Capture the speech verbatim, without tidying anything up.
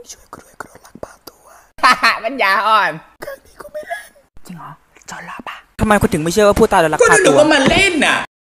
ช่วยกูด้วยกูโดนลักพาตัวฮ่าฮ่าปัญญาอ่อนครั้งนี้กูไม่เล่นจริงเหรอจอดรอปะทำไมคุณถึงไม่เชื่อว่าผู้ตายโดนลักพาตัวก็นึกว่ามันเล่นน่ะ